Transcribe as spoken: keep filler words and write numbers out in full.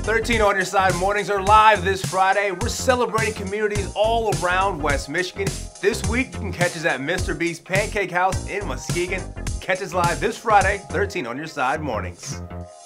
thirteen on Your Side mornings are live this Friday. We're celebrating communities all around West Michigan. This week, you can catch us at Mister B's Pancake House in Muskegon. Catch us live this Friday, thirteen on Your Side mornings.